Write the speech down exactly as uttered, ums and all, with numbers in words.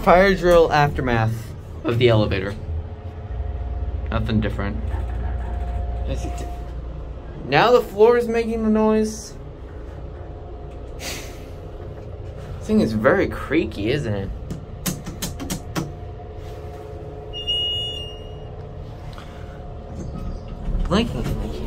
Fire drill aftermath of the elevator. Nothing different. Now the floor is making the noise. This thing is very creaky, isn't it? Blinking.